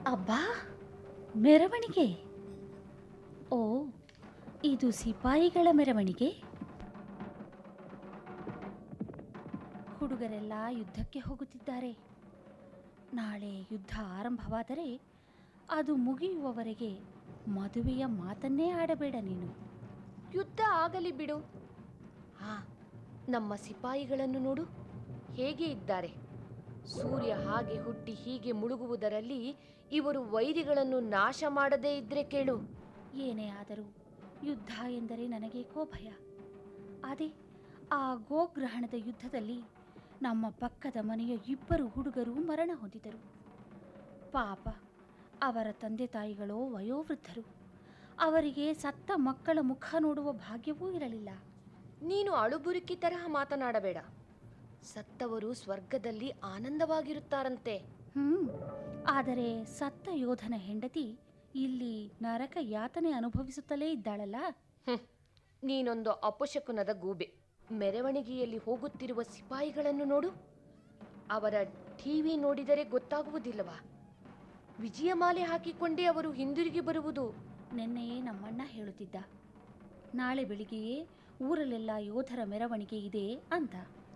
ಅಬ್ಬಾ, ಮೆರವಣಿಗೆ! ಓ, ಇದು ಸಿಪಾಯಿಗಳ ಮೆರವಣಿಗೆ. ಹುಡುಗರೆಲ್ಲ ಯುದ್ಧಕ್ಕೆ ಹೋಗುತ್ತಿದ್ದಾರೆ. ನಾಳೆ ಯುದ್ಧ ಆರಂಭವಾದರೆ ಅದು ಮುಗಿಯುವವರೆಗೆ ಮದುವೆಯ ಮಾತನ್ನೇ ಆಡಬೇಡ ನೀನು. ಯುದ್ಧ ಆಗಲಿ ಬಿಡು. ಹಾ, ನಮ್ಮ ಸಿಪಾಯಿಗಳನ್ನು ನೋಡು, ಹೇಗೆ ಇದ್ದಾರೆ. ಸೂರ್ಯ ಹಾಗೆ ಹುಟ್ಟಿ ಹೀಗೆ ಮುಳುಗುವುದರಲ್ಲಿ ಇವರು ವೈರಿಗಳನ್ನು ನಾಶ ಮಾಡದೇ ಇದ್ರೆ ಕೇಳು. ಏನೇ ಆದರೂ ಯುದ್ಧ ಎಂದರೆ ನನಗೇಕೋ ಭಯ. ಅದೇ ಆ ಗೋಗ್ರಹಣದ ಯುದ್ಧದಲ್ಲಿ ನಮ್ಮ ಪಕ್ಕದ ಮನೆಯ 2 ಹುಡುಗರು ಮರಣ ಹೊಂದಿದರು. ಪಾಪ, ಅವರ ತಂದೆ ತಾಯಿಗಳು ವಯೋವೃದ್ಧರು. ಅವರಿಗೆ ಸತ್ತ ಮಕ್ಕಳ ಮುಖ ನೋಡುವ ಭಾಗ್ಯವೂ ಇರಲಿಲ್ಲ. ನೀನು ಅಳುಬುರುಕಿ ತರಹ ಮಾತನಾಡಬೇಡ. ಸತ್ತವರು ಸ್ವರ್ಗದಲ್ಲಿ ಆನಂದವಾಗಿರುತ್ತಾರಂತೆ. ಆದರೆ ಸತ್ತ ಯೋಧನ ಹೆಂಡತಿ ಇಲ್ಲಿ ನರಕ ಯಾತನೆ ಅನುಭವಿಸುತ್ತಲೇ ಇದ್ದಾಳಲ್ಲ. ನೀನೊಂದು ಅಪಶಕುನದ ಗೂಬೆ. ಮೆರವಣಿಗೆಯಲ್ಲಿ ಹೋಗುತ್ತಿರುವ ಸಿಪಾಯಿಗಳನ್ನು ನೋಡು. ಅವರ ಟಿವಿ ನೋಡಿದರೆ ಗೊತ್ತಾಗುವುದಿಲ್ಲವಾ? ವಿಜಯಮಾಲೆ ಹಾಕಿಕೊಂಡೇ ಅವರು ಹಿಂದಿರುಗಿ ಬರುವುದು. ನಿನ್ನೆಯೇ ನಮ್ಮಣ್ಣ ಹೇಳುತ್ತಿದ್ದ, ನಾಳೆ ಬೆಳಿಗ್ಗೆಯೇ ಊರಲ್ಲೆಲ್ಲ ಯೋಧರ ಮೆರವಣಿಗೆ ಇದೆ ಅಂತ.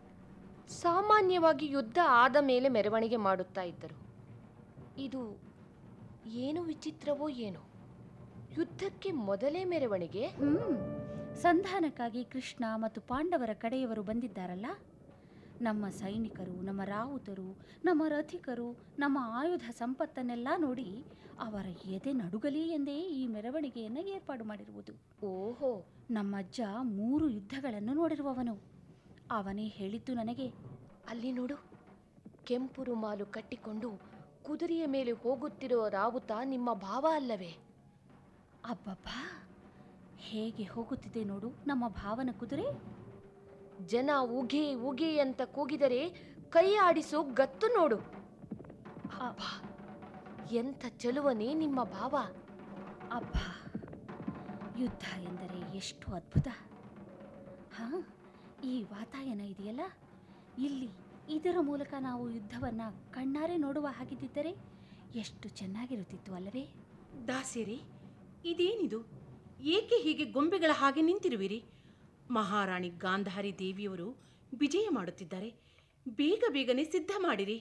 ಸಾಮಾನ್ಯವಾಗಿ ಯುದ್ಧ ಆದ ಮೇಲೆ ಮೆರವಣಿಗೆ ಮಾಡುತ್ತಾ ಇದ್ದರು. ಇದು ಏನು ವಿಚಿತ್ರವೋ ಏನೋ, ಯುದ್ಧಕ್ಕೆ ಮೊದಲೇ ಮೆರವಣಿಗೆ. ಸಂಧಾನಕ್ಕಾಗಿ ಕೃಷ್ಣ ಮತ್ತು ಪಾಂಡವರ ಕಡೆಯವರು ಬಂದಿದ್ದಾರಲ್ಲ. ನಮ್ಮ ಸೈನಿಕರು, ನಮ್ಮ ರಾವುತರು, ನಮ್ಮ ರಥಿಕರು, ನಮ್ಮ ಆಯುಧ ಸಂಪತ್ತನ್ನೆಲ್ಲ ನೋಡಿ ಅವರ ಎದೆ ನಡುಗಲಿ ಎಂದೇ ಈ ಮೆರವಣಿಗೆಯನ್ನು ಏರ್ಪಾಡು ಮಾಡಿರುವುದು. ಓಹೋ, ನಮ್ಮಜ್ಜ 3 ಯುದ್ಧಗಳನ್ನು ನೋಡಿರುವವನು. ಅವನೇ ಹೇಳಿದ್ದು ನನಗೆ. ಅಲ್ಲಿ ನೋಡು, ಕೆಂಪು ರುಮಾಲು ಕಟ್ಟಿಕೊಂಡು ಕುದುರೆಯ ಮೇಲೆ ಹೋಗುತ್ತಿರುವ ರಾವುತ ನಿಮ್ಮ ಭಾವ ಅಲ್ಲವೇ? ಅಬ್ಬಬ್ಬಾ, ಹೇಗೆ ಹೋಗುತ್ತಿದೆ ನೋಡು ನಮ್ಮ ಭಾವನ ಕುದುರೆ. ಜನ ಉಗೆ ಉಗೆ ಅಂತ ಕೂಗಿದರೆ ಕೈ ಆಡಿಸೋ ಗತ್ತು ನೋಡು. ಅಬ್ಬಾ, ಎಂಥ ಚಲುವನೇ ನಿಮ್ಮ ಭಾವ. ಅಬ್ಬಾ, ಯುದ್ಧ ಎಂದರೆ ಎಷ್ಟು ಅದ್ಭುತ. ಹಾ, ಈ ವಾತಾಯನ ಇದೆಯಲ್ಲ, ಇಲ್ಲಿ ಇದರ ಮೂಲಕ ನಾವು ಯುದ್ಧವನ್ನು ಕಣ್ಣಾರೆ ನೋಡುವ ಹಾಗಿದ್ದರೆ ಎಷ್ಟು ಚೆನ್ನಾಗಿರುತ್ತಿತ್ತು ಅಲ್ಲವೇ? ದಾಸಿಯರೇ, ಇದೇನಿದು? ಏಕೆ ಹೀಗೆ ಗೊಂಬೆಗಳ ಹಾಗೆ ನಿಂತಿರುವಿರಿ? ಮಹಾರಾಣಿ ಗಾಂಧಾರಿ ದೇವಿಯವರು ವಿಜಯ ಮಾಡುತ್ತಿದ್ದಾರೆ. ಬೇಗ ಬೇಗನೆ ಸಿದ್ಧ ಮಾಡಿರಿ.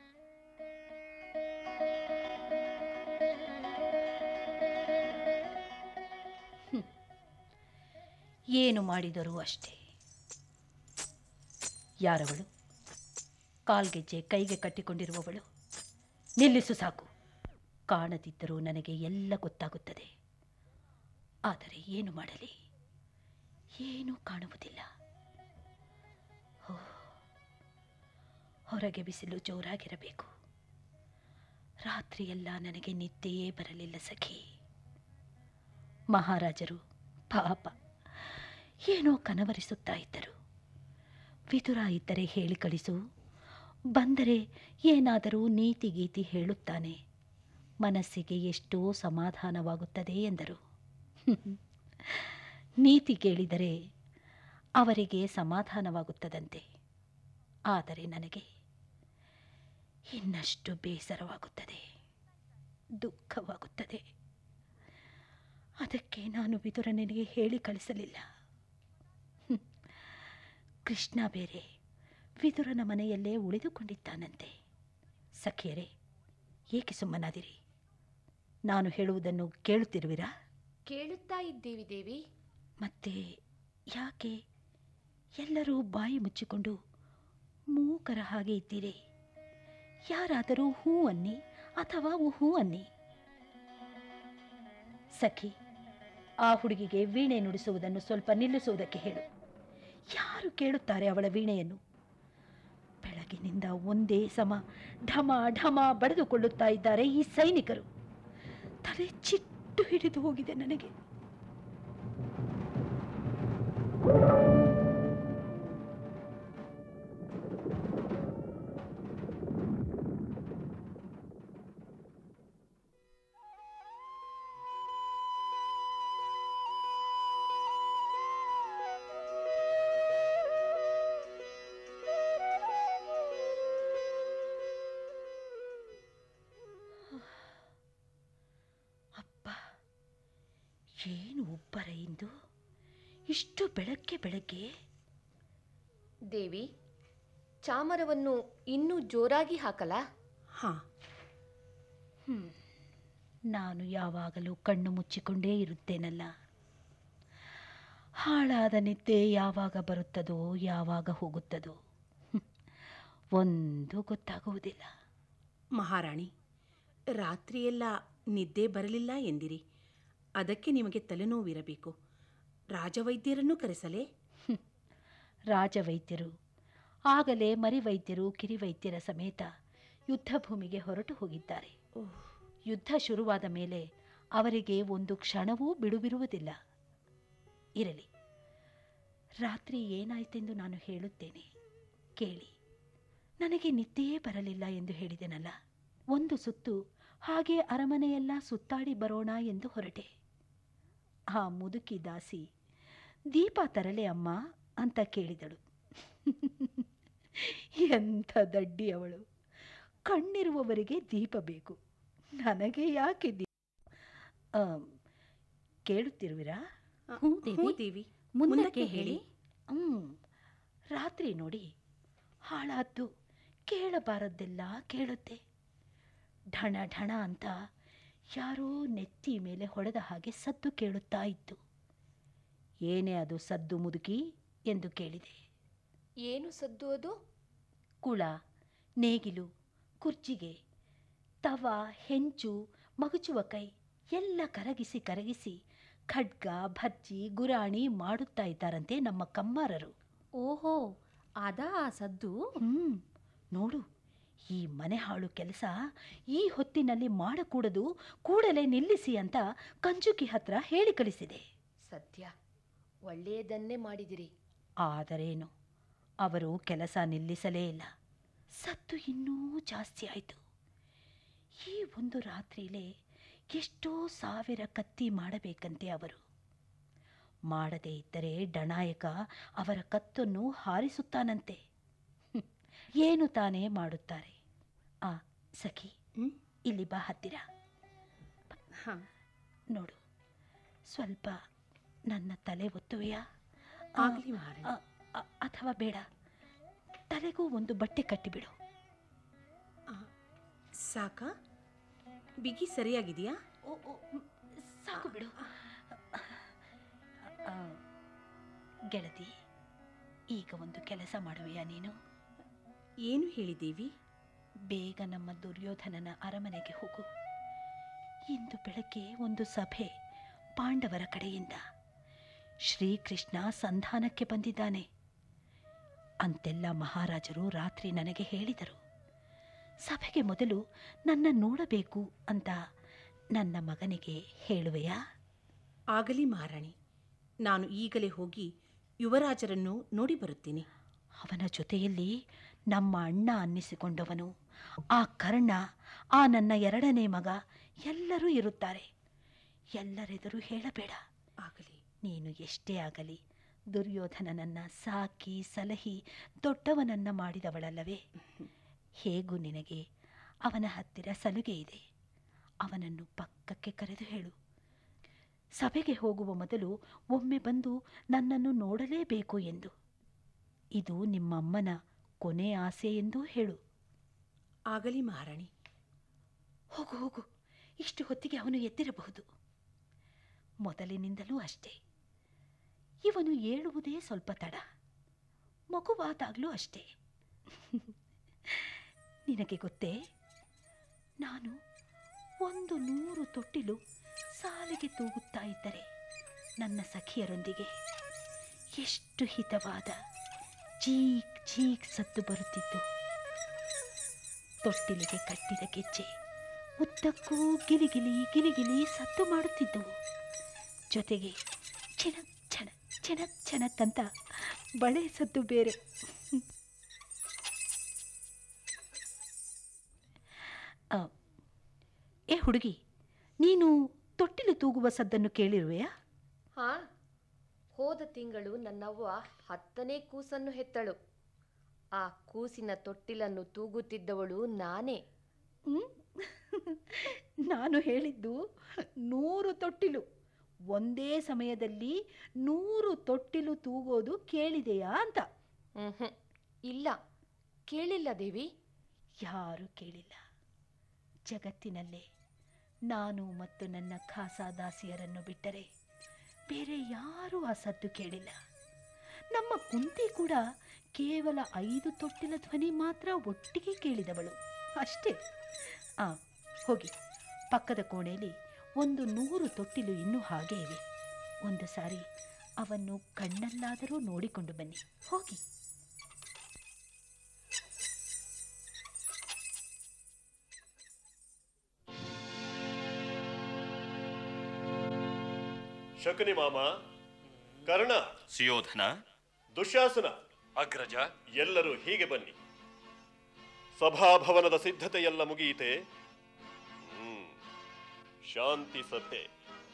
ಏನು ಮಾಡಿದರೂ ಅಷ್ಟೇ. ಯಾರವಳು? ಕಾಲ್ಗೆಜ್ಜೆ ಕೈಗೆ ಕಟ್ಟಿಕೊಂಡಿರುವವಳು. ನಿಲ್ಲಿಸು, ಸಾಕು. ಕಾಣದಿದ್ದರೂ ನನಗೆ ಎಲ್ಲ ಗೊತ್ತಾಗುತ್ತದೆ. ಆದರೆ ಏನು ಮಾಡಲಿ? ಏನೂ ಕಾಣುವುದಿಲ್ಲ. ಹೊರಗೆ ಬಿಸಿಲು ಜೋರಾಗಿರಬೇಕು. ರಾತ್ರಿಯೆಲ್ಲ ನನಗೆ ನಿದ್ದೆಯೇ ಬರಲಿಲ್ಲ ಸಖಿ. ಮಹಾರಾಜರು ಪಾಪ ಏನೋ ಕನವರಿಸುತ್ತಾ ಇದ್ದರು. ವಿದುರ ಇದ್ದರೆ ಹೇಳಿ ಕಳಿಸು, ಬಂದರೆ ಏನಾದರೂ ನೀತಿ ಗೀತಿ ಹೇಳುತ್ತಾನೆ, ಮನಸ್ಸಿಗೆ ಎಷ್ಟೋ ಸಮಾಧಾನವಾಗುತ್ತದೆ ಎಂದರು. ನೀತಿ ಕೇಳಿದರೆ ಅವರಿಗೆ ಸಮಾಧಾನವಾಗುತ್ತದಂತೆ. ಆದರೆ ನನಗೆ ಇನ್ನಷ್ಟು ಬೇಸರವಾಗುತ್ತದೆ, ದುಃಖವಾಗುತ್ತದೆ. ಅದಕ್ಕೆ ನಾನು ವಿದುರನಿಗೆ ಹೇಳಿ ಕಳಿಸಲಿಲ್ಲ. ಕೃಷ್ಣ ಬೇರೆ ವಿದುರನ ಮನೆಯಲ್ಲೇ ಉಳಿದುಕೊಂಡಿದ್ದಾನಂತೆ. ಸಖಿಯರೇ, ಏಕೆ ಸುಮ್ಮನಾದಿರಿ? ನಾನು ಹೇಳುವುದನ್ನು ಕೇಳುತ್ತಿರುವಿರಾ? ಕೇಳುತ್ತಾ ಇದ್ದೇವಿ ದೇವಿ. ಮತ್ತೆ ಯಾಕೆ ಎಲ್ಲರೂ ಬಾಯಿ ಮುಚ್ಚಿಕೊಂಡು ಮೂಕರ ಹಾಗೆ ಇದ್ದೀರಿ? ಯಾರಾದರೂ ಹೂ ಅನ್ನಿ ಅಥವಾ ಹೂ ಅನ್ನಿ. ಸಖಿ, ಆ ಹುಡುಗಿಗೆ ವೀಣೆ ನುಡಿಸುವುದನ್ನು ಸ್ವಲ್ಪ ನಿಲ್ಲಿಸುವುದಕ್ಕೆ ಹೇಳು. ಯಾರು ಕೇಳುತ್ತಾರೆ ಅವಳ ವೀಣೆಯನ್ನು? ಬೆಳಗಿನಿಂದ ಒಂದೇ ಸಮ ಢಮ ಢಮ ಬಡಿದುಕೊಳ್ಳುತ್ತಾ ಇದ್ದಾರೆ ಈ ಸೈನಿಕರು. ತಲೆ ಚಿಟ್ಟು ಹಿಡಿದು ಹೋಗಿದೆ ನನಗೆ. ಏನು ಉಬ್ಬರ ಇಂದು, ಇಷ್ಟು ಬೆಳಗ್ಗೆ ಬೆಳಗ್ಗೆ. ದೇವಿ, ಚಾಮರವನ್ನು ಇನ್ನೂ ಜೋರಾಗಿ ಹಾಕಲಾ? ಹಾಂ. ನಾನು ಯಾವಾಗಲೂ ಕಣ್ಣು ಮುಚ್ಚಿಕೊಂಡೇ ಇರುತ್ತೇನಲ್ಲ. ಹಾಳಾದ ನಿದ್ದೆ ಯಾವಾಗ ಬರುತ್ತದೋ ಯಾವಾಗ ಹೋಗುತ್ತದೋ ಒಂದು ಗೊತ್ತಾಗುವುದಿಲ್ಲ. ಮಹಾರಾಣಿ, ರಾತ್ರಿಯೆಲ್ಲ ನಿದ್ದೆ ಬರಲಿಲ್ಲ ಎಂದಿರಿ. ಅದಕ್ಕೆ ನಿಮಗೆ ತಲೆನೋವಿರಬೇಕು. ರಾಜವೈದ್ಯರನ್ನು ಕರೆಸಲೇ? ರಾಜವೈದ್ಯರು ಆಗಲೇ ಮರಿವೈದ್ಯರು ಕಿರಿವೈದ್ಯರ ಸಮೇತ ಯುದ್ಧ ಭೂಮಿಗೆ ಹೊರಟು ಹೋಗಿದ್ದಾರೆ. ಯುದ್ಧ ಶುರುವಾದ ಮೇಲೆ ಅವರಿಗೆ ಒಂದು ಕ್ಷಣವೂ ಬಿಡುವಿರುವುದಿಲ್ಲ. ಇರಲಿ, ರಾತ್ರಿ ಏನಾಯ್ತೆಂದು ನಾನು ಹೇಳುತ್ತೇನೆ ಕೇಳಿ. ನನಗೆ ನಿದ್ದೆಯೇ ಬರಲಿಲ್ಲ ಎಂದು ಹೇಳಿದೆನಲ್ಲ. ಒಂದು ಸುತ್ತು ಹಾಗೆ ಅರಮನೆಯೆಲ್ಲ ಸುತ್ತಾಡಿ ಬರೋಣ ಎಂದು ಹೊರಟೆ. ಆ ಮುದುಕಿ ದಾಸಿ, ದೀಪ ತರಲೆ ಅಮ್ಮ ಅಂತ ಕೇಳಿದಳು. ಎಂಥ ದಡ್ಡಿ ಅವಳು! ಕಣ್ಣಿರುವವರಿಗೆ ದೀಪ ಬೇಕು, ನನಗೆ ಯಾಕೆ ದೀಪ? ಕೇಳುತ್ತಿರುವಿರಾ? ಹ್ಞೂ ದೇವಿ, ಮುಂದಕ್ಕೆ ಹೇಳಿ. ರಾತ್ರಿ ನೋಡಿ, ಹಾಳಾದ್ದು ಕೇಳಬಾರದ್ದೆಲ್ಲ ಕೇಳುತ್ತೆ. ಢಣ ಢಣ ಅಂತ ಯಾರೋ ನೆತ್ತಿ ಮೇಲೆ ಹೊಡೆದ ಹಾಗೆ ಸದ್ದು ಕೇಳುತ್ತಾ ಇತ್ತು. ಏನೇ ಅದು ಸದ್ದು ಮುದುಕಿ ಎಂದು ಕೇಳಿದೆ. ಏನು ಸದ್ದು ಅದು? ಕುಳ, ನೇಗಿಲು, ಕುರ್ಚಿಗೆ, ತವ, ಹೆಂಚು, ಮಗುಚುವ ಕೈ ಎಲ್ಲ ಕರಗಿಸಿ ಕರಗಿಸಿ ಖಡ್ಗ, ಭರ್ಜಿ, ಗುರಾಣಿ ಮಾಡುತ್ತಾ ಇದ್ದಾರಂತೆ ನಮ್ಮ ಕಮ್ಮಾರರು. ಓಹೋ, ಅದಾ ಆ ಸದ್ದು? ನೋಡು, ಈ ಮನೆ ಹಾಳು ಕೆಲಸ ಈ ಹೊತ್ತಿನಲ್ಲಿ ಮಾಡಕೂಡದು, ಕೂಡಲೇ ನಿಲ್ಲಿಸಿ ಅಂತ ಕಂಚುಕಿ ಹತ್ರ ಹೇಳಿ ಕಳಿಸಿದೆ. ಸತ್ಯ, ಒಳ್ಳೆಯದನ್ನೇ ಮಾಡಿದಿರಿ. ಆದರೇನು, ಅವರು ಕೆಲಸ ನಿಲ್ಲಿಸಲೇ ಇಲ್ಲ. ಸದ್ದು ಇನ್ನೂ ಜಾಸ್ತಿ ಆಯಿತು. ಈ ಒಂದು ರಾತ್ರಿಲೇ ಎಷ್ಟೋ ಸಾವಿರ ಕತ್ತಿ ಮಾಡಬೇಕಂತೆ ಅವರು. ಮಾಡದೇ ಇದ್ದರೆ ಡಣಾಯಕ ಅವರ ಕತ್ತನ್ನು ಹಾರಿಸುತ್ತಾನಂತೆ. ಏನು ತಾನೇ ಮಾಡುತ್ತಾರೆ. ಸಖಿ, ಇಲ್ಲಿ ಬಾ ಹತ್ತಿರ. ನೋಡು, ಸ್ವಲ್ಪ ನನ್ನ ತಲೆ ಒತ್ತುವೆಯಾ? ಆಗಲಿ ಮಹಾರಾಣಿ. ಅಥವಾ ಬೇಡ, ತಲೆಗೂ ಒಂದು ಬಟ್ಟೆ ಕಟ್ಟಿಬಿಡು. ಸಾಕಾ? ಬಿಗಿ ಸರಿಯಾಗಿದೆಯಾ? ಸಾಕು ಬಿಡು. ಗೆಳತಿ, ಈಗ ಒಂದು ಕೆಲಸ ಮಾಡುವೆಯಾ ನೀನು? ಏನು ಹೇಳಿ ದೇವಿ? ಬೇಗ ನಮ್ಮ ದುರ್ಯೋಧನನ ಅರಮನೆಗೆ ಹೋಗು. ಇಂದು ಬೆಳಗ್ಗೆ ಒಂದು ಸಭೆ ಪಾಂಡವರ ಕಡೆಯಿಂದ. ಶ್ರೀಕೃಷ್ಣ ಸಂಧಾನಕ್ಕೆ ಬಂದಿದ್ದಾನೆ ಅಂತೆಲ್ಲ ಮಹಾರಾಜರು ರಾತ್ರಿ ನನಗೆ ಹೇಳಿದರು. ಸಭೆಗೆ ಮೊದಲು ನನ್ನ ನೋಡಬೇಕು ಅಂತ ನನ್ನ ಮಗನಿಗೆ ಹೇಳುವೆಯಾ? ಆಗಲಿ ಮಹಾರಾಣಿ, ನಾನು ಈಗಲೇ ಹೋಗಿ ಯುವರಾಜರನ್ನು ನೋಡಿ ಬರುತ್ತೀನಿ. ಅವನ ಜೊತೆಯಲ್ಲಿ ನಮ್ಮ ಅಣ್ಣ ಅನ್ನಿಸಿಕೊಂಡವನು, ಆ ಕರ್ಣ, ಆ ನನ್ನ ಎರಡನೇ ಮಗ ಎಲ್ಲರೂ ಇರುತ್ತಾರೆ. ಎಲ್ಲರೆದುರು ಹೇಳಬೇಡ. ಆಗಲಿ. ನೀನು ಎಷ್ಟೇ ಆಗಲಿ ದುರ್ಯೋಧನನನ್ನ ಸಾಕಿ ಸಲಹಿ ದೊಡ್ಡವನನ್ನ ಮಾಡಿದವಳಲ್ಲವೇ? ಹೇಗೂ ನಿನಗೆ ಅವನ ಹತ್ತಿರ ಸಲುಗೆ ಇದೆ. ಅವನನ್ನು ಪಕ್ಕಕ್ಕೆ ಕರೆದು ಹೇಳು, ಸಭೆಗೆ ಹೋಗುವ ಮೊದಲು ಒಮ್ಮೆ ಬಂದು ನನ್ನನ್ನು ನೋಡಲೇಬೇಕು ಎಂದು. ಇದು ನಿಮ್ಮಮ್ಮನ ಕೊನೆ ಆಸೆ ಎಂದೂ ಹೇಳು. ಆಗಲಿ ಮಹಾರಾಣಿ. ಹೋಗು ಹೋಗು, ಇಷ್ಟು ಹೊತ್ತಿಗೆ ಅವನು ಎದ್ದಿರಬಹುದು. ಮೊದಲಿನಿಂದಲೂ ಅಷ್ಟೇ, ಇವನು ಏಳುವುದೇ ಸ್ವಲ್ಪ ತಡ. ಮಗುವಾದಾಗಲೂ ಅಷ್ಟೇ. ನಿನಗೆ ಗೊತ್ತೇ, ನಾನು 100 ತೊಟ್ಟಿಲು ಸಾಲಿಗೆ ತೂಗುತ್ತಾ ಇದ್ದರೆ ನನ್ನ ಸಖಿಯರೊಂದಿಗೆ ಎಷ್ಟು ಹಿತವಾದ ಚೀಕ್ ಚೀಕ್ ಸದ್ದು ಬರುತ್ತಿತ್ತು. ತೊಟ್ಟಿಲಿಗೆ ಕಟ್ಟಿದ ಗೆಜ್ಜೆ ಉದ್ದಕ್ಕೂ ಗಿಲಿಗಿಲಿ ಗಿಲಿಗಿಲಿ ಸದ್ದು ಮಾಡುತ್ತಿದ್ದವು. ಜೊತೆಗೆ ಛಣಕ್ ಛಣಕ್ ಛಣಕ್ ಛಣಕ್ ಅಂತ ಬಳೆ ಸದ್ದು ಬೇರೆ. ಏ ಹುಡುಗಿ, ನೀನು ತೊಟ್ಟಿಲು ತೂಗುವ ಸದ್ದನ್ನು ಕೇಳಿರುವೆಯಾ? ಹಾ, ಹೋದ ತಿಂಗಳು ನನ್ನವ್ವ 10ನೇ ಕೂಸನ್ನು ಹೆತ್ತಳು. ಆ ಕೂಸಿನ ತೊಟ್ಟಿಲನ್ನು ತೂಗುತ್ತಿದ್ದವಳು ನಾನೇ. ನಾನು ಹೇಳಿದ್ದು 100 ತೊಟ್ಟಿಲು, ಒಂದೇ ಸಮಯದಲ್ಲಿ 100 ತೊಟ್ಟಿಲು ತೂಗೋದು ಕೇಳಿದೆಯಾ ಅಂತ. ಇಲ್ಲ, ಕೇಳಿಲ್ಲ ದೇವಿ. ಯಾರೂ ಕೇಳಿಲ್ಲ. ಜಗತ್ತಿನಲ್ಲೇ ನಾನು ಮತ್ತು ನನ್ನ ಖಾಸಾದಾಸಿಯರನ್ನು ಬಿಟ್ಟರೆ ಬೇರೆ ಯಾರೂ ಆ ಸದ್ದು ಕೇಳಿಲ್ಲ. ನಮ್ಮ ಕುಂತಿ ಕೂಡ ಕೇವಲ 5 ತೊಟ್ಟಿಲ ಧ್ವನಿ ಮಾತ್ರ ಒಟ್ಟಿಗೆ ಕೇಳಿದವಳು ಅಷ್ಟೇ. ಹೋಗಿ ಪಕ್ಕದ ಕೋಣೆಯಲ್ಲಿ ಒಂದು 100 ತೊಟ್ಟಿಲು ಇನ್ನೂ ಹಾಗೆ ಇವೆ. ಒಂದು ಸಾರಿ ಅವನ್ನು ಕಣ್ಣಲ್ಲಾದರೂ ನೋಡಿಕೊಂಡು ಬನ್ನಿ, ಹೋಗಿ. ಶಕುನಿ ಮಾಮ, ಕರ್ಣ, ಸುಯೋಧನ, ದುಶ್ಯಾಸನ, ಅಗ್ರಜ, ಎಲ್ಲರೂ ಹೀಗೆ ಬನ್ನಿ. ಸಭಾಭವನದ ಸಿದ್ಧತೆಯೆಲ್ಲ ಮುಗಿಯಿತೆ. ಶಾಂತಿ ಸಭೆ.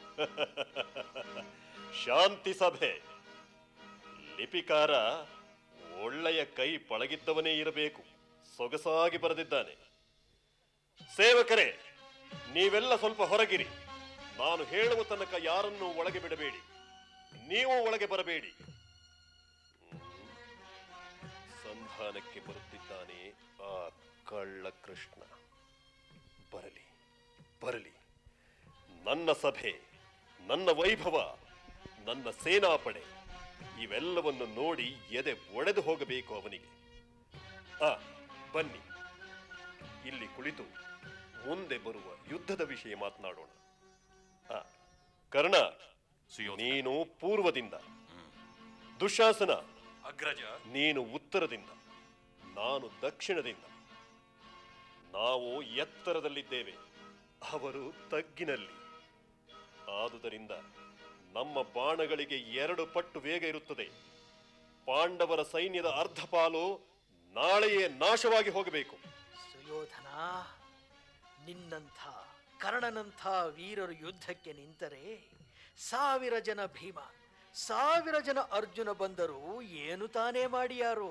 ಶಾಂತಿ ಸಭೆ. ಲಿಪಿಕಾರ ಒಳ್ಳೆಯ ಕೈ ಪಳಗಿದ್ದವನೇ ಇರಬೇಕು. ಸೊಗಸಾಗಿ ಬರೆದಿದ್ದಾನೆ. ಸೇವಕರೇ, ನೀವೆಲ್ಲ ಸ್ವಲ್ಪ ಹೊರಗಿರಿ. ನಾನು ಹೇಳುವ ತನಕ ಯಾರನ್ನೂ ಒಳಗೆ ಬಿಡಬೇಡಿ. ನೀವು ಒಳಗೆ ಬರಬೇಡಿ. ಸಂಧಾನಕ್ಕೆ ಬರುತ್ತಿದ್ದಾನೆ ಆ ಕಳ್ಳ ಕೃಷ್ಣ. ಬರಲಿ ಬರಲಿ. ನನ್ನ ಸಭೆ, ನನ್ನ ವೈಭವ, ನನ್ನ ಸೇನಾಪಡೆ ಇವೆಲ್ಲವನ್ನು ನೋಡಿ ಎದೆ ಒಡೆದು ಹೋಗಬೇಕು ಅವನಿಗೆ. ಬನ್ನಿ, ಇಲ್ಲಿ ಕುಳಿತು ಮುಂದೆ ಬರುವ ಯುದ್ಧದ ವಿಷಯ ಮಾತನಾಡೋಣ. ಕರ್ಣ, ನೀನು ಪೂರ್ವದಿಂದ, ದುಶ್ಯಾಸನ, ಅಗ್ರಜ, ನೀನು ಉತ್ತರದಿಂದ, ನಾನು ದಕ್ಷಿಣದಿಂದ. ನಾವು ಎತ್ತರದಲ್ಲಿದ್ದೇವೆ, ಅವರು ತಗ್ಗಿನಲ್ಲಿ. ಆದುದರಿಂದ ನಮ್ಮ ಬಾಣಗಳಿಗೆ 2 ಪಟ್ಟು ವೇಗ ಇರುತ್ತದೆ. ಪಾಂಡವರ ಸೈನ್ಯದ ಅರ್ಧ ಪಾಲು ನಾಳೆಯೇ ನಾಶವಾಗಿ ಹೋಗಬೇಕು. ಸುಯೋಧನ, ನಿನ್ನಂಥ ಕರ್ಣನಂಥ ವೀರರು ಯುದ್ಧಕ್ಕೆ ನಿಂತರೆ 1000 ಜನ ಭೀಮ, 1000 ಜನ ಅರ್ಜುನ ಬಂದರೂ ಏನು ತಾನೇ ಮಾಡಿಯಾರು?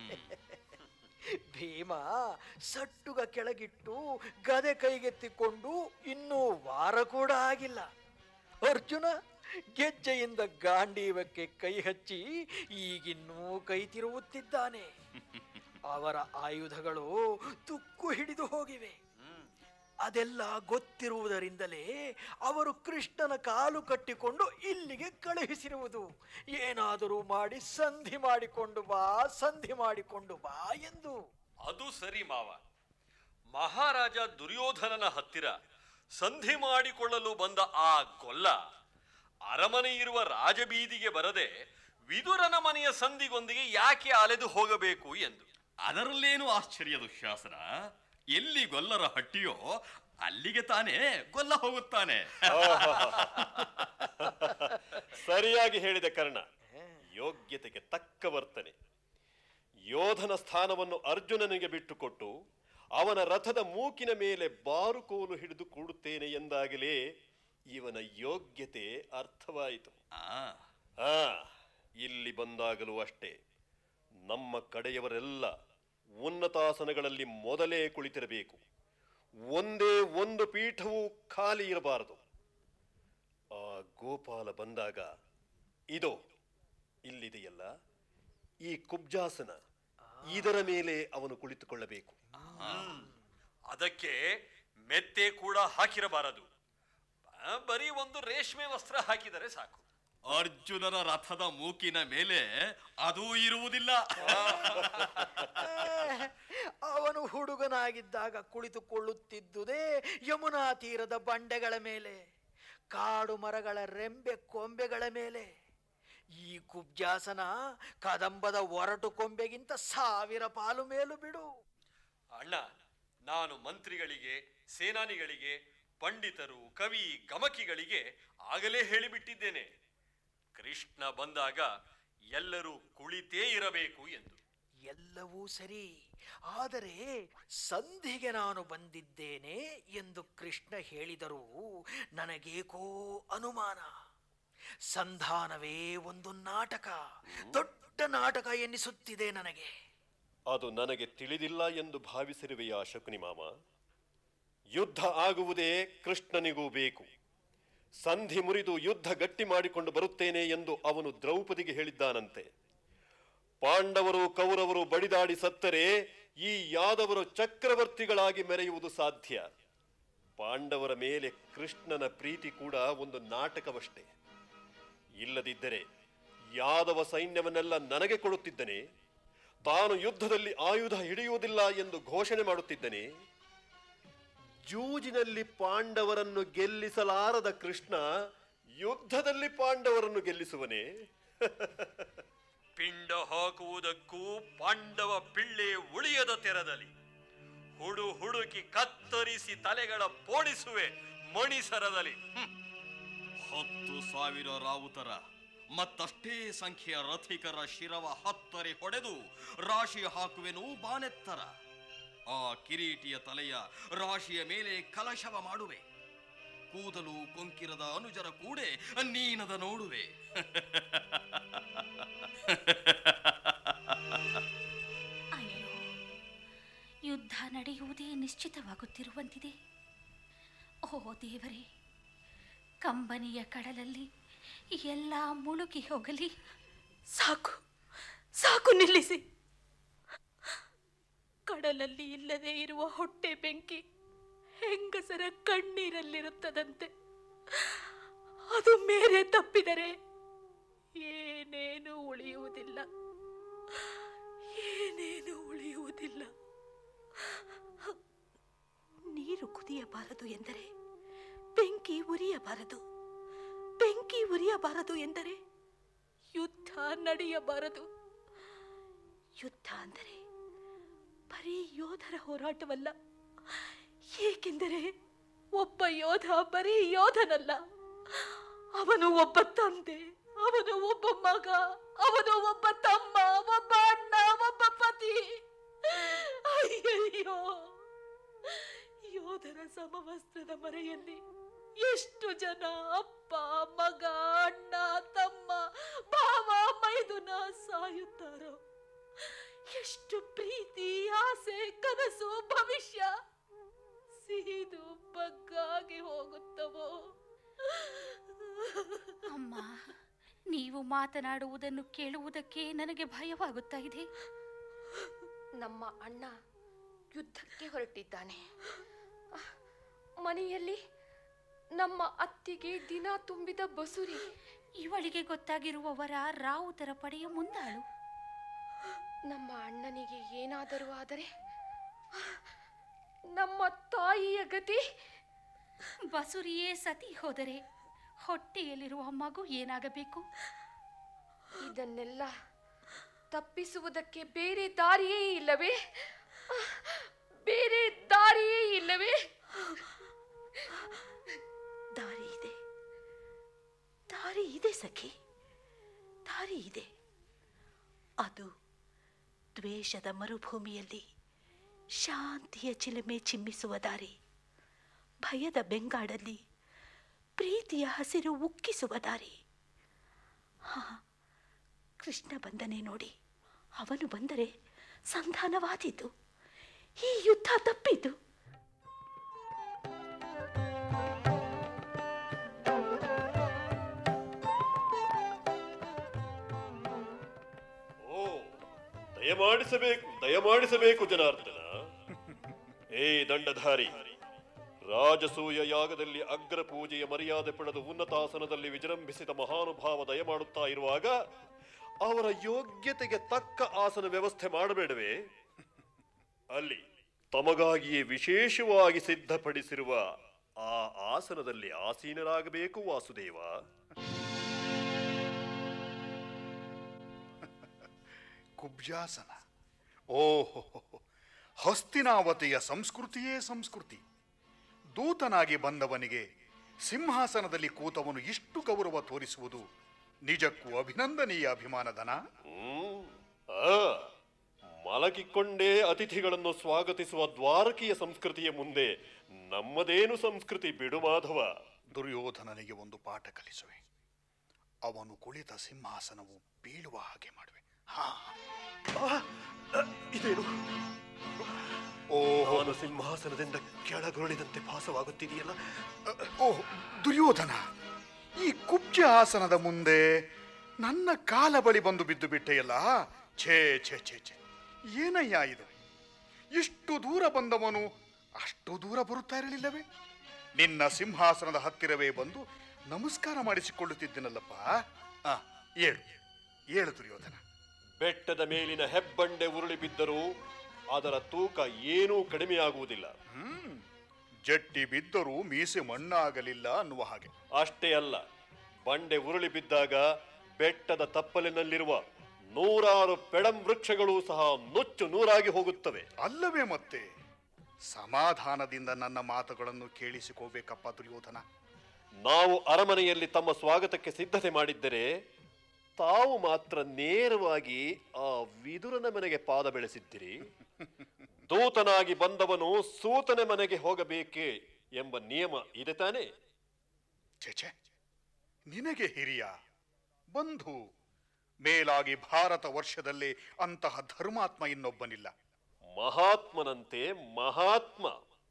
ಭೀಮ ಸಟ್ಟುಗ ಕೆಳಗಿಟ್ಟು ಗದೆ ಕೈಗೆತ್ತಿಕೊಂಡು ಇನ್ನೂ ವಾರ ಕೂಡ ಆಗಿಲ್ಲ. ಅರ್ಜುನ ಗೆಜ್ಜೆಯಿಂದ ಗಾಂಡೀವಕ್ಕೆ ಕೈ ಹಚ್ಚಿ ಈಗಿನ್ನೂ ಕೈ ತಿರುವುತ್ತಿದ್ದಾನೆ. ಅವರ ಆಯುಧಗಳು ತುಕ್ಕು ಹಿಡಿದು ಹೋಗಿವೆ. ಅದೆಲ್ಲ ಗೊತ್ತಿರುವುದರಿಂದಲೇ ಅವರು ಕೃಷ್ಣನ ಕಾಲು ಕಟ್ಟಿಕೊಂಡು ಇಲ್ಲಿಗೆ ಕಳುಹಿಸಿರುವುದು. ಏನಾದರೂ ಮಾಡಿ ಸಂಧಿ ಮಾಡಿಕೊಂಡು ಬಾ ಎಂದು. ಅದು ಸರಿ ಮಾವ. ಮಹಾರಾಜ ದುರ್ಯೋಧನನ ಹತ್ತಿರ ಸಂಧಿ ಮಾಡಿಕೊಳ್ಳಲು ಬಂದ ಆ ಗೊಲ್ಲ ಅರಮನೆ ಇರುವ ರಾಜಬೀದಿಗೆ ಬರದೆ ವಿದುರನ ಮನೆಯ ಸಂಧಿಗೊಂದಿಗೆ ಯಾಕೆ ಅಲೆದು ಹೋಗಬೇಕು ಎಂದು. ಅದರಲ್ಲೇನು ಆಶ್ಚರ್ಯ ದುಶ್ಯಾಸನ. ಎಲ್ಲಿ ಗೊಲ್ಲರ ಹಟ್ಟಿಯೋ ಅಲ್ಲಿಗೆ ತಾನೇ ಗೊಲ್ಲ ಹೋಗುತ್ತಾನೆ. ಸರಿಯಾಗಿ ಹೇಳಿದೆ ಕರ್ಣ. ಯೋಗ್ಯತೆಗೆ ತಕ್ಕ ವರ್ತನೆ. ಯೋಧನ ಸ್ಥಾನವನ್ನು ಅರ್ಜುನನಿಗೆ ಬಿಟ್ಟುಕೊಟ್ಟು ಅವನ ರಥದ ಮೂಕಿನ ಮೇಲೆ ಬಾರುಕೋಲು ಹಿಡಿದು ಕೂಡುತ್ತೇನೆ ಎಂದಾಗಲೇ ಇವನ ಯೋಗ್ಯತೆ ಅರ್ಥವಾಯಿತು. ಇಲ್ಲಿ ಬಂದಾಗಲೂ ಅಷ್ಟೇ. ನಮ್ಮ ಕಡೆಯವರೆಲ್ಲ ಉನ್ನತಾಸನಗಳಲ್ಲಿ ಮೊದಲೇ ಕುಳಿತಿರಬೇಕು. ಒಂದೇ ಒಂದು ಪೀಠವೂ ಖಾಲಿ ಇರಬಾರದು. ಆ ಗೋಪಾಲ ಬಂದಾಗ ಇದೋ ಇಲ್ಲಿದೆಯಲ್ಲ ಈ ಕುಬ್ಜಾಸನ, ಇದರ ಮೇಲೆ ಅವನು ಕುಳಿತುಕೊಳ್ಳಬೇಕು. ಅದಕ್ಕೆ ಮೆತ್ತೆ ಕೂಡ ಹಾಕಿರಬಾರದು. ಬರೀ ಒಂದು ರೇಷ್ಮೆ ವಸ್ತ್ರ ಹಾಕಿದರೆ ಸಾಕು. ಅರ್ಜುನನ ರಥದ ಮೂಕಿನ ಮೇಲೆ ಅದೂ ಇರುವುದಿಲ್ಲ. ಅವನು ಹುಡುಗನಾಗಿದ್ದಾಗ ಕುಳಿತುಕೊಳ್ಳುತ್ತಿದ್ದುದೇ ಯಮುನಾ ತೀರದ ಬಂಡೆಗಳ ಮೇಲೆ, ಕಾಡು ಮರಗಳ ರೆಂಬೆ ಕೊಂಬೆಗಳ ಮೇಲೆ. ಈ ಕುಬ್ಜಾಸನ ಕದಂಬದ ಒರಟು ಕೊಂಬೆಗಿಂತ 1000 ಪಾಲು ಮೇಲು ಬಿಡು. ಅಣ್ಣ, ನಾನು ಮಂತ್ರಿಗಳಿಗೆ, ಸೇನಾನಿಗಳಿಗೆ, ಪಂಡಿತರು, ಕವಿ, ಗಮಕಿಗಳಿಗೆ ಆಗಲೇ ಹೇಳಿಬಿಟ್ಟಿದ್ದೇನೆ, ಕೃಷ್ಣ ಬಂದಾಗ ಎಲ್ಲರೂ ಕುಳಿತೇ ಇರಬೇಕು ಎಂದು. ಎಲ್ಲವೂ ಸರಿ, ಆದರೆ ಸಂಧಿಗೆ ನಾನು ಬಂದಿದ್ದೇನೆ ಎಂದು ಕೃಷ್ಣ ಹೇಳಿದರೂ ನನಗೇಕೋ ಅನುಮಾನ. ಸಂಧಾನವೇ ಒಂದು ನಾಟಕ, ದೊಡ್ಡ ನಾಟಕ ಎನ್ನಿಸುತ್ತಿದೆ ನನಗೆ. ಅದು ನನಗೆ ತಿಳಿದಿಲ್ಲ ಎಂದು ಭಾವಿಸಿರುವೆಯಾ ಶಕುನಿ ಮಾಮ? ಯುದ್ಧ ಆಗುವುದೇ ಕೃಷ್ಣನಿಗೂ ಬೇಕು. ಸಂಧಿ ಮುರಿದು ಯುದ್ಧ ಗಟ್ಟಿ ಮಾಡಿಕೊಂಡು ಬರುತ್ತೇನೆ ಎಂದು ಅವನು ದ್ರೌಪದಿಗೆ ಹೇಳಿದ್ದಾನಂತೆ. ಪಾಂಡವರು ಕೌರವರು ಬಡಿದಾಡಿ ಸತ್ತರೆ ಈ ಯಾದವರು ಚಕ್ರವರ್ತಿಗಳಾಗಿ ಮೆರೆಯುವುದು ಸಾಧ್ಯ. ಪಾಂಡವರ ಮೇಲೆ ಕೃಷ್ಣನ ಪ್ರೀತಿ ಕೂಡ ಒಂದು ನಾಟಕವಷ್ಟೇ. ಇಲ್ಲದಿದ್ದರೆ ಯಾದವ ಸೈನ್ಯವನ್ನೆಲ್ಲ ನನಗೆ ಕೊಡುತ್ತಿದ್ದನೆ, ತಾನು ಯುದ್ಧದಲ್ಲಿ ಆಯುಧ ಹಿಡಿಯುವುದಿಲ್ಲ ಎಂದು ಘೋಷಣೆ ಮಾಡುತ್ತಿದ್ದನೆ. ಜೂಜಿನಲ್ಲಿ ಪಾಂಡವರನ್ನು ಗೆಲ್ಲಿಸಲಾರದ ಕೃಷ್ಣ ಯುದ್ಧದಲ್ಲಿ ಪಾಂಡವರನ್ನು ಗೆಲ್ಲಿಸುವನೇ? ಪಿಂಡ ಹಾಕುವುದಕ್ಕೂ ಪಾಂಡವ ಪಿಳ್ಳೆ ಉಳಿಯದ ತೆರದಲ್ಲಿ ಹುಡುಕಿ ಕತ್ತರಿಸಿ ತಲೆಗಳ ಪೋಣಿಸುವೆ ಮಣಿಸರದಲ್ಲಿ. 10,000 ರಾವುತರ ಮತ್ತಷ್ಟೇ ಸಂಖ್ಯೆಯ ರಥಿಕರ ಶಿರವ ಹತ್ತರೆ ಹೊಡೆದು ರಾಶಿ ಹಾಕುವೆನು ಬಾನೆತ್ತರ. ಆ ಕಿರೀಟಿಯ ತಲೆಯ ರಾಶಿಯ ಮೇಲೆ ಕಲಶವ ಮಾಡುವೆ. ಕೂದಲು ಕೊಂಕಿರದ ಅನುಜರ ಕೂಡೆ ನೀನದ ನೋಡುವೆ. ಅಯ್ಯೋ, ಯುದ್ಧ ನಡೆಯುವುದೇ ನಿಶ್ಚಿತವಾಗುತ್ತಿರುವಂತಿದೆ. ಓ ದೇವರೇ, ಕಂಬನಿಯ ಕಡಲಲ್ಲಿ ಎಲ್ಲ ಮುಳುಗಿ ಹೋಗಲಿ. ಸಾಕು ಸಾಕು, ನಿಲ್ಲಿಸಿ. ಕಡಲಲ್ಲಿ ಇಲ್ಲದೆ ಇರುವ ಹೊಟ್ಟೆ ಬೆಂಕಿ ಹೆಂಗಸರ ಕಣ್ಣೀರಲ್ಲಿರುತ್ತದಂತೆ. ಅದು ಮೇರೆ ತಪ್ಪಿದರೆ ಏನೇನು ಉಳಿಯುವುದಿಲ್ಲ, ಏನೇನು ಉಳಿಯುವುದಿಲ್ಲ. ನೀರು ಕುದಿಯಬಾರದು ಎಂದರೆ ಬೆಂಕಿ ಉರಿಯಬಾರದು, ಬೆಂಕಿ ಉರಿಯಬಾರದು ಎಂದರೆ ಯುದ್ಧ ನಡೆಯಬಾರದು. ಯುದ್ಧ ಅಂದರೆ ಬರೀ ಯೋಧರ ಹೋರಾಟವಲ್ಲ. ಏಕೆಂದರೆ ಒಬ್ಬ ಯೋಧ ಬರೀ ಯೋಧನಲ್ಲ, ಅವನು ಒಬ್ಬ ತಂದೆ, ಅವನು ಒಬ್ಬ ಮಗ, ಅವನು ಒಬ್ಬ ತಮ್ಮ, ಒಬ್ಬ ಅಣ್ಣ, ಒಬ್ಬ ಪತಿ. ಅಯ್ಯಯ್ಯೋ, ಯೋಧರ ಸಮವಸ್ತ್ರದ ಮರೆಯಲ್ಲಿ ಎಷ್ಟು ಜನ ಅಪ್ಪ, ಮಗ, ಅಣ್ಣ, ತಮ್ಮ, ಭಾವ, ಮೈದುನ ಸಾಯುತ್ತಾರೋ. ಎಷ್ಟು ಪ್ರೀತಿ, ಆಸೆ, ಕನಸು, ಭವಿಷ್ಯ ಸಿಹಿದು ಬಗ್ಗಾಗಿ ಹೋಗುತ್ತವೋ. ಅಮ್ಮ, ನೀವು ಮಾತನಾಡುವುದನ್ನು ಕೇಳುವುದಕ್ಕೆ ನನಗೆ ಭಯವಾಗುತ್ತಾ ಇದೆ. ನಮ್ಮ ಅಣ್ಣ ಯುದ್ಧಕ್ಕೆ ಹೊರಟಿದ್ದಾನೆ. ಮನೆಯಲ್ಲಿ ನಮ್ಮ ಅತ್ತಿಗೆ ದಿನ ತುಂಬಿದ ಬಸುರಿ. ಇವಳಿಗೆ ಗೊತ್ತಾಗಿರುವವರ ರಾವುತರ ಪಡೆಯ ಮುಂದಾಳು. ನಮ್ಮ ಅಣ್ಣನಿಗೆ ಏನಾದರೂ ಆದರೆ ನಮ್ಮ ತಾಯಿಯ ಗತಿ. ಬಸುರಿಯೇ ಸತಿ ಹೋದರೆ ಹೊಟ್ಟೆಯಲ್ಲಿರುವ ಮಗು ಏನಾಗಬೇಕು? ಇದನ್ನೆಲ್ಲ ತಪ್ಪಿಸುವುದಕ್ಕೆ ಬೇರೆ ದಾರಿಯೇ ಇಲ್ಲವೇ? ಬೇರೆ ದಾರಿಯೇ ಇಲ್ಲವೇ? ದಾರಿ ಇದೆ, ದಾರಿ ಇದೆ ಸಖಿ, ದಾರಿ ಇದೆ. ಅದು ದ್ವೇಷದ ಮರುಭೂಮಿಯಲ್ಲಿ ಶಾಂತಿಯ ಚಿಲುಮೆ ಚಿಮ್ಮಿಸುವ ದಾರಿ, ಭಯದ ಬೆಂಗಾಡಲ್ಲಿ ಪ್ರೀತಿಯ ಹಸಿರು ಉಕ್ಕಿಸುವ ದಾರಿ. ಕೃಷ್ಣ ಬಂದನೆ ನೋಡಿ. ಅವನು ಬಂದರೆ ಸಂಧಾನವಾದೀತು, ಈ ಯುದ್ಧ ತಪ್ಪಿತು. ದಯಮಾಡಿಸಬೇಕು ಜನಾರ್ದನ. ಏ ದಂಡಧಾರಿ, ರಾಜಸೂಯ ಯಾಗದಲ್ಲಿ ಅಗ್ರ ಪೂಜೆಯ ಮರ್ಯಾದೆ ಪಡೆದು ಉನ್ನತಾಸನದಲ್ಲಿ ವಿಜೃಂಭಿಸಿದ ಮಹಾನುಭಾವ ದಯಮಾಡುತ್ತಾ ಇರುವಾಗ ಅವರ ಯೋಗ್ಯತೆಗೆ ತಕ್ಕ ಆಸನ ವ್ಯವಸ್ಥೆ ಮಾಡಬೇಡವೇ? ಅಲ್ಲಿ ತಮಗಾಗಿಯೇ ವಿಶೇಷವಾಗಿ ಸಿದ್ಧಪಡಿಸಿರುವ ಆ ಆಸನದಲ್ಲಿ ಆಸೀನರಾಗಬೇಕು ವಾಸುದೇವ. ಕುಬ್ಜಾಸನ. ಓಹೋ, ಹಸ್ತಿನಾವತಿಯ ಸಂಸ್ಕೃತಿಯೇ ಸಂಸ್ಕೃತಿ. ದೂತನಾಗಿ ಬಂದವನಿಗೆ ಸಿಂಹಾಸನದಲ್ಲಿ ಕೂತವನು ಇಷ್ಟು ಗೌರವ ತೋರಿಸುವುದು ನಿಜಕ್ಕೂ ಅಭಿನಂದನೀಯ ಅಭಿಮಾನದನ. ಮಲಗಿಕೊಂಡೇ ಅತಿಥಿಗಳನ್ನು ಸ್ವಾಗತಿಸುವ ದ್ವಾರಕೀಯ ಸಂಸ್ಕೃತಿಯ ಮುಂದೆ ನಮ್ಮದೇನು ಸಂಸ್ಕೃತಿ ಬಿಡು ಮಾಧವ. ದುರ್ಯೋಧನನಿಗೆ ಒಂದು ಪಾಠ ಕಲಿಸುವೆ. ಅವನು ಕುಳಿತ ಸಿಂಹಾಸನವು ಬೀಳುವ ಹಾಗೆ ಮಾಡುವೆ. ಇದೇನು? ಓಹೋ, ನಾನು ಸಿಂಹಾಸನದಿಂದ ಕೆಳಗುರುಳಿದಂತೆ ಭಾಸವಾಗುತ್ತಿದೆಯಲ್ಲ. ಓಹ್ ದುರ್ಯೋಧನ, ಈ ಕುಬ್ಜ ಆಸನದ ಮುಂದೆ ನನ್ನ ಕಾಲ ಬಳಿ ಬಂದು ಬಿದ್ದು ಬಿಟ್ಟೆಯಲ್ಲ. ಛೇ ಛೇ ಛೇ ಛೇ, ಏನಯ್ಯ ಇದು? ಇಷ್ಟು ದೂರ ಬಂದವನು ಅಷ್ಟು ದೂರ ಬರುತ್ತಾ ಇರಲಿಲ್ಲವೇ? ನಿನ್ನ ಸಿಂಹಾಸನದ ಹತ್ತಿರವೇ ಬಂದು ನಮಸ್ಕಾರ ಮಾಡಿಸಿಕೊಳ್ಳುತ್ತಿದ್ದನಲ್ಲಪ್ಪ. ಏಳು ಏಳು ದುರ್ಯೋಧನ. ಬೆಟ್ಟದ ಮೇಲಿನ ಹೆಬ್ಬಂಡೆ ಉರುಳಿ ಬಿದ್ದರೂ ಅದರ ತೂಕ ಏನೂ ಕಡಿಮೆಯಾಗುವುದಿಲ್ಲ. ಜಟ್ಟಿ ಬಿದ್ದರೂ ಮೀಸೆ ಮಣ್ಣಾಗಲಿಲ್ಲ ಅನ್ನುವ ಹಾಗೆ. ಅಷ್ಟೇ ಅಲ್ಲ, ಬಂಡೆ ಉರುಳಿ ಬಿದ್ದಾಗ ಬೆಟ್ಟದ ತಪ್ಪಲಿನಲ್ಲಿರುವ 100 ಪೆಡಂ ವೃಕ್ಷಗಳು ಸಹ ನುಚ್ಚು ನೂರಾಗಿ ಹೋಗುತ್ತವೆ. ಅಲ್ಲವೇ ಮತ್ತೆ? ಸಮಾಧಾನದಿಂದ ನನ್ನ ಮಾತುಗಳನ್ನು ಕೇಳಿಸಿಕೋಬೇಕಪ್ಪ ದುರ್ಯೋಧನ. ನಾವು ಅರಮನೆಯಲ್ಲಿ ತಮ್ಮ ಸ್ವಾಗತಕ್ಕೆ ಸಿದ್ಧತೆ ಮಾಡಿದ್ದರೆ ತಾವು ಮಾತ್ರ ನೇರವಾಗಿ ಆ ವಿದುರನ ಮನೆಗೆ ಪಾದ ಬೆಳೆಸಿದ್ದೀರಿ. ದೂತನಾಗಿ ಬಂದವನು ಸೂತನ ಮನೆಗೆ ಹೋಗಬೇಕೆ ಎಂಬ ನಿಯಮ ಇದೆ ತಾನೇ? ಛೆ, ನಿನಗೆ ಹಿರಿಯ ಬಂಧು, ಮೇಲಾಗಿ ಭಾರತ ವರ್ಷದಲ್ಲಿ ಅಂತಹ ಧರ್ಮಾತ್ಮ ಇನ್ನೊಬ್ಬನಿಲ್ಲ. ಮಹಾತ್ಮನಂತೆ ಮಹಾತ್ಮ.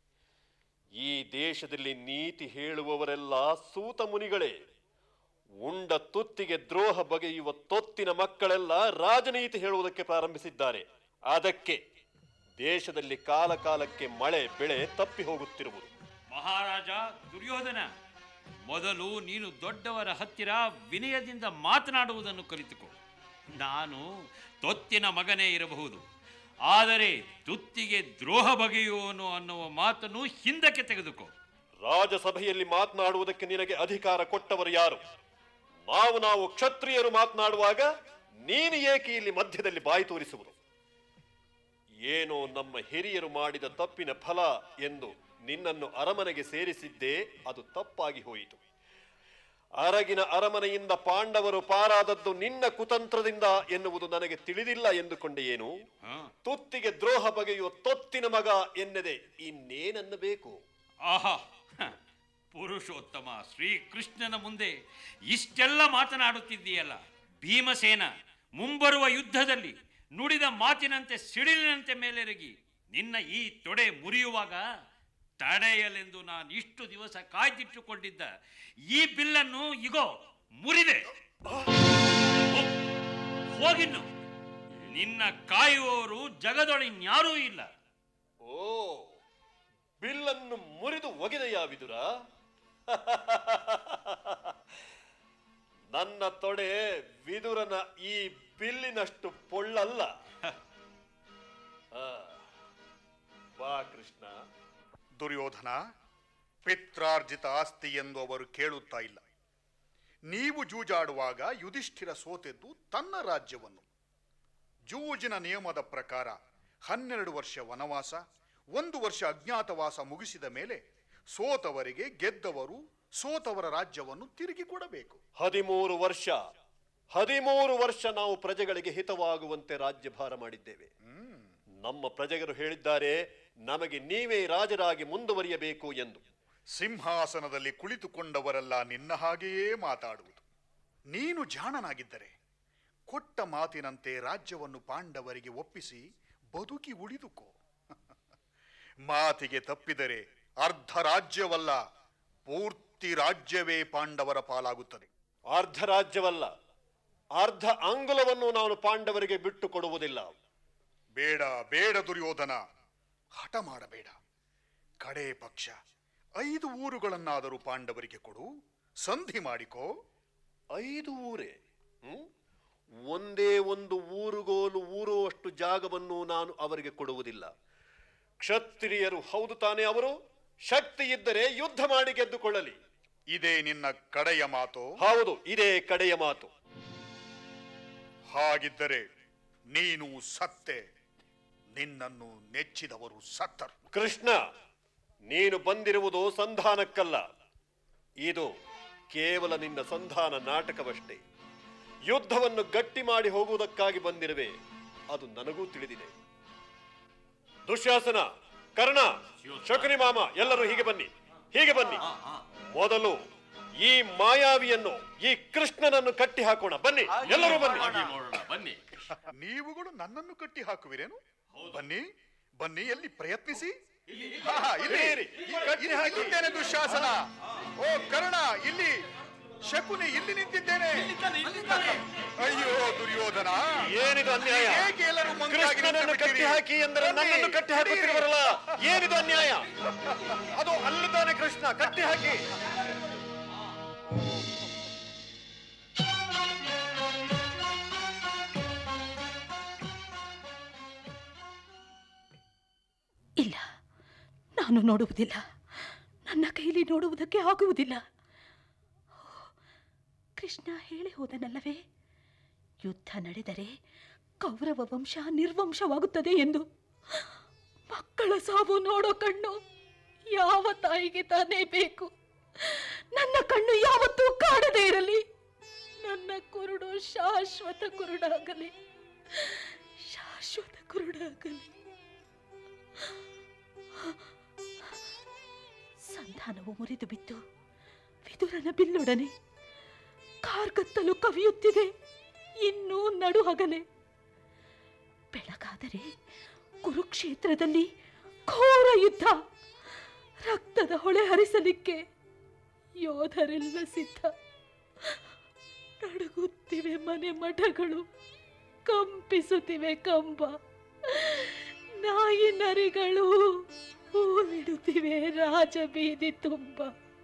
ಈ ದೇಶದಲ್ಲಿ ನೀತಿ ಹೇಳುವವರೆಲ್ಲ ಸೂತ ಮುನಿಗಳೇ. ಉಂಡ ತುತ್ತಿಗೆ ದ್ರೋಹ ಬಗೆಯುವ ತೊತ್ತಿನ ಮಕ್ಕಳೆಲ್ಲ ರಾಜನೀತಿ ಹೇಳುವುದಕ್ಕೆ ಪ್ರಾರಂಭಿಸಿದ್ದಾರೆ. ಅದಕ್ಕೆ ದೇಶದಲ್ಲಿ ಕಾಲ ಕಾಲಕ್ಕೆ ಮಳೆ ಬೆಳೆ ತಪ್ಪಿ ಹೋಗುತ್ತಿರುವುದು. ಮಹಾರಾಜ ದುರ್ಯೋಧನ, ಮೊದಲು ನೀನು ದೊಡ್ಡವರ ಹತ್ತಿರ ವಿನಯದಿಂದ ಮಾತನಾಡುವುದನ್ನು ಕಲಿತುಕೋ. ನಾನು ತೊತ್ತಿನ ಮಗನೇ ಇರಬಹುದು, ಆದರೆ ತುತ್ತಿಗೆ ದ್ರೋಹ ಬಗೆಯುವನು ಅನ್ನುವ ಮಾತನ್ನು ಹಿಂದಕ್ಕೆ ತೆಗೆದುಕೋ. ರಾಜಸಭೆಯಲ್ಲಿ ಮಾತನಾಡುವುದಕ್ಕೆ ನಿನಗೆ ಅಧಿಕಾರ ಕೊಟ್ಟವರು ಯಾರು? ನಾವು ಕ್ಷತ್ರಿಯರು ಮಾತನಾಡುವಾಗ ನೀನು ಏಕೆ ಇಲ್ಲಿ ಮಧ್ಯದಲ್ಲಿ ಬಾಯಿ ತೋರಿಸುವುದು? ಏನೋ ನಮ್ಮ ಹಿರಿಯರು ಮಾಡಿದ ತಪ್ಪಿನ ಫಲ ಎಂದು ನಿನ್ನನ್ನು ಅರಮನೆಗೆ ಸೇರಿಸಿದ್ದೇ ಅದು ತಪ್ಪಾಗಿ ಹೋಯಿತು. ಅರಗಿನ ಅರಮನೆಯಿಂದ ಪಾಂಡವರು ಪಾರಾದದ್ದು ನಿನ್ನ ಕುತಂತ್ರದಿಂದ ಎನ್ನುವುದು ನನಗೆ ತಿಳಿದಿಲ್ಲ ಎಂದುಕೊಂಡೆಯೇನು? ತುತ್ತಿಗೆ ದ್ರೋಹ ಬಗೆಯುವ ತೊತ್ತಿನ ಮಗ ಎನ್ನದೆ ಇನ್ನೇನನ್ನಬೇಕು? ಆಹಾ, ಪುರುಷೋತ್ತಮ ಶ್ರೀಕೃಷ್ಣನ ಮುಂದೆ ಇಷ್ಟೆಲ್ಲ ಮಾತನಾಡುತ್ತಿದ್ದೀಯಲ್ಲ. ಭೀಮಸೇನ ಮುಂಬರುವ ಯುದ್ಧದಲ್ಲಿ ನುಡಿದ ಮಾತಿನಂತೆ ಸಿಡಿಲಿನಂತೆ ಮೇಲೆರಗಿ ನಿನ್ನ ಈ ತೊಡೆ ಮುರಿಯುವಾಗ ತಡೆಯಲೆಂದು ನಾನು ಇಷ್ಟು ದಿವಸ ಕಾಯ್ದಿಟ್ಟುಕೊಂಡಿದ್ದ ಈ ಬಿಲ್ಲನ್ನು ಇಗೋ ಮುರಿದೆ. ಹೋಗಿನ್ನು, ನಿನ್ನ ಕಾಯುವವರು ಜಗದೊಳಿನ್ಯಾರೂ ಇಲ್ಲ. ಓ, ಬಿಲ್ಲನ್ನು ಮುರಿದು ಒಗೆದೆಯಾ ವಿದುರ? ನನ್ನ ತೊಡೆ ವಿದುರನ ಈ ಬಿಲ್ಲಿನಷ್ಟು ಪೊಳ್ಳಲ್ಲ. ಬಾ ಕೃಷ್ಣ. ದುರ್ಯೋಧನ, ಪಿತ್ರಾರ್ಜಿತ ಆಸ್ತಿ ಎಂದು ಅವರು ಕೇಳುತ್ತಾ ಇಲ್ಲ. ನೀವು ಜೂಜಾಡುವಾಗ ಯುಧಿಷ್ಠಿರ ಸೋತೆದ್ದು ತನ್ನ ರಾಜ್ಯವನ್ನು. ಜೂಜಿನ ನಿಯಮದ ಪ್ರಕಾರ 12 ವರ್ಷ ವನವಾಸ, 1 ವರ್ಷ ಅಜ್ಞಾತವಾಸ ಮುಗಿಸಿದ ಮೇಲೆ ಸೋತವರಿಗೆ ಗೆದ್ದವರು ಸೋತವರ ರಾಜ್ಯವನ್ನು ತಿರುಗಿ ಕೊಡಬೇಕು. 13 ವರ್ಷ ನಾವು ಪ್ರಜೆಗಳಿಗೆ ಹಿತವಾಗುವಂತೆ ರಾಜ್ಯಭಾರ ಮಾಡಿದ್ದೇವೆ. ನಮ್ಮ ಪ್ರಜೆಗರು ಹೇಳಿದ್ದಾರೆ, ನಮಗೆ ನೀವೇ ರಾಜರಾಗಿ ಮುಂದುವರಿಯಬೇಕು ಎಂದು. ಸಿಂಹಾಸನದಲ್ಲಿ ಕುಳಿತುಕೊಂಡವರೆಲ್ಲ ನಿನ್ನ ಹಾಗೆಯೇ ಮಾತಾಡುವುದು. ನೀನು ಜಾಣನಾಗಿದ್ದರೆ ಕೊಟ್ಟ ಮಾತಿನಂತೆ ರಾಜ್ಯವನ್ನು ಪಾಂಡವರಿಗೆ ಒಪ್ಪಿಸಿ ಬದುಕಿ ಉಳಿದುಕೋ. ಮಾತಿಗೆ ತಪ್ಪಿದರೆ ಅರ್ಧ ರಾಜ್ಯವಲ್ಲ, ಪೂರ್ತಿ ರಾಜ್ಯವೇ ಪಾಂಡವರ ಪಾಲಾಗುತ್ತದೆ. ಅರ್ಧ ರಾಜ್ಯವಲ್ಲ, ಅರ್ಧ ಅಂಗುಲವನ್ನು ನಾನು ಪಾಂಡವರಿಗೆ ಬಿಟ್ಟು ಕೊಡುವುದಿಲ್ಲ. ಬೇಡ ಬೇಡ ದುರ್ಯೋಧನ, ಹಠ ಮಾಡಬೇಡ. ಕಡೇ ಪಕ್ಷ 5 ಊರುಗಳನ್ನಾದರೂ ಪಾಂಡವರಿಗೆ ಕೊಡು, ಸಂಧಿ ಮಾಡಿಕೋ. 5 ಊರೇ? ಒಂದೇ ಒಂದು ಊರುಗೋಲು ಊರುವಷ್ಟು ಜಾಗವನ್ನು ನಾನು ಅವರಿಗೆ ಕೊಡುವುದಿಲ್ಲ. ಕ್ಷತ್ರಿಯರು ಹೌದು ತಾನೇ ಅವರು? ಶಕ್ತಿ ಇದ್ದರೆ ಯುದ್ಧ ಮಾಡಿ ಗೆದ್ದುಕೊಳ್ಳಲಿ. ಇದೇ ನಿನ್ನ ಕಡೆಯ ಮಾತು? ಹೌದು, ಇದೇ ಕಡೆಯ ಮಾತು. ಹಾಗಿದ್ದರೆ ನೀನು ಸತ್ತೆ, ನಿನ್ನನ್ನು ನೆಚ್ಚಿದವರು ಸತ್ತರು. ಕೃಷ್ಣ, ನೀನು ಬಂದಿರುವುದು ಸಂಧಾನಕ್ಕಲ್ಲ. ಇದು ಕೇವಲ ನಿನ್ನ ಸಂಧಾನ ನಾಟಕವಷ್ಟೇ. ಯುದ್ಧವನ್ನು ಗಟ್ಟಿ ಮಾಡಿ ಹೋಗುವುದಕ್ಕಾಗಿ ಬಂದಿರುವೆ, ಅದು ನನಗೂ ತಿಳಿದಿದೆ. ದುಶ್ಯಾಸನ, ಕರ್ಣ, ಶಕುನಿ ಮಾಮ, ಎಲ್ಲರೂ ಹೀಗೆ ಬನ್ನಿ, ಹೀಗೆ ಬನ್ನಿ. ಮೊದಲು ಈ ಮಾಯಾವಿಯನ್ನು, ಈ ಕೃಷ್ಣನನ್ನು ಕಟ್ಟಿ ಹಾಕೋಣ. ಬನ್ನಿ, ಎಲ್ಲರೂ ಬನ್ನಿ. ಬನ್ನಿ. ನೀವುಗಳು ನನ್ನನ್ನು ಕಟ್ಟಿ ಹಾಕುವಿರೇನು? ಬನ್ನಿ ಬನ್ನಿ, ಎಲ್ಲಿ ಪ್ರಯತ್ನಿಸಿ. ಇಲ್ಲಿದ್ದೇನೆ ದುಶ್ಯಾಸನ. ಓ ಕರ್ಣ, ಇಲ್ಲಿ ಶಕುನಿ, ಇಲ್ಲಿ ನಿಂತಿದ್ದೇನೆ. ಅಯ್ಯೋ ದುರ್ಯೋಧನ, ಏನಿದು ಅನ್ಯಾಯ? ಹೇಗೆ ಎಲ್ಲರೂ ಕೃಷ್ಣನನ್ನು ಕಟ್ಟಿ ಹಾಕಿ ಎಂದರೆ ನನ್ನನ್ನು ಕಟ್ಟಿ ಹಾಕುತ್ತಿರುವರಲ್ಲ, ಏನಿದು ಅನ್ಯಾಯ? ಅದು ಅಲ್ಲಿ ತಾನೆ ಕೃಷ್ಣ, ಕಟ್ಟಿ ಹಾಕಿ. ಇಲ್ಲ, ನಾನು ನೋಡುವುದಿಲ್ಲ. ನನ್ನ ಕೈಲಿ ನೋಡುವುದಕ್ಕೆ ಆಗುವುದಿಲ್ಲ. ಕೃಷ್ಣ ಹೇಳಿ ಹೋದನಲ್ಲವೇ, ಯುದ್ಧ ನಡೆದರೆ ಕೌರವ ವಂಶ ನಿರ್ವಂಶವಾಗುತ್ತದೆ ಎಂದು. ಮಕ್ಕಳ ಸಾವು ನೋಡೋ ಕಣ್ಣು ಯಾವ ತಾಯಿಗೆ ತಾನೇ ಬೇಕು? ನನ್ನ ಕಣ್ಣು ಯಾವತ್ತೂ ಕಾಣದೇ ಇರಲಿ. ನನ್ನ ಕುರುಡು ಶಾಶ್ವತ ಕುರುಡಾಗಲಿ, ಶಾಶ್ವತ ಕುರುಡಾಗಲಿ. ಸಂಧಾನವು ಮುರಿದು ಬಿತ್ತು ವಿದುರನ ಬಿಲ್ಲೊಡನೆ. ಕಾರ್ಗತ್ತಲು ಕವಿಯುತ್ತಿದೆ, ಇನ್ನೂ ನಡು ಹಗಲೆ. ಬೆಳಗಾದರೆ ಕುರುಕ್ಷೇತ್ರದಲ್ಲಿ ಘೋರ ಯುದ್ಧ. ರಕ್ತದ ಹೊಳೆ ಹರಿಸಲಿಕ್ಕೆ ಯೋಧರೆಲ್ಲ ಸಿದ್ಧ. ನಡುಗುತ್ತಿವೆ ಮನೆ ಮಠಗಳು, ಕಂಪಿಸುತ್ತಿವೆ ಕಂಬ. ನಾಯಿ ನರಿಗಳು ಹೂವಿಡುತ್ತಿವೆ ರಾಜಬೀದಿ ತುಂಬ.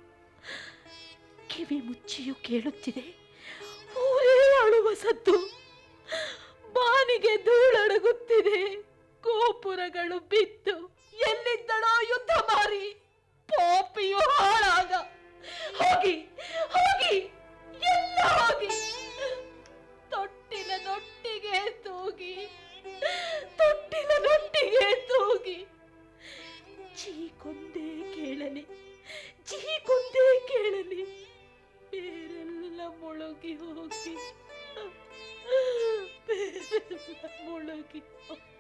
ಕಿವಿ ಮುಚ್ಚಿಯೂ ಕೇಳುತ್ತಿದೆ ಊರೇ ಅಳುವ ಸದ್ದು. ಬಾನಿಗೆ ಧೂಳಡಗುತ್ತಿದೆ, ಗೋಪುರಗಳು ಬಿದ್ದು. ಎಲ್ಲಿದ್ದಳೋ ಯುದ್ಧ ಮಾರಿ, ಪಾಪಿಯು ಹಾಳಾಗ. ಹೋಗಿ ಹೋಗಿ ಎಲ್ಲ ಹೋಗಿ. ತೊಟ್ಟಿಲನೊಟ್ಟಿಗೆ ತೂಗಿ, ತೊಟ್ಟಿಲನೊಟ್ಟಿಗೆ ತೂಗಿ. ಚೀಕೊಂದೇ ಕೇಳಲಿ, ಚೀಕೊಂದೇ ಕೇಳಲಿ. ಬೇರೆಲ್ಲ ಮುಳುಗಿ ಹೋಗಿ, ಬೇರೆಲ್ಲ ಮುಳುಗಿ ಹೋಗಿ.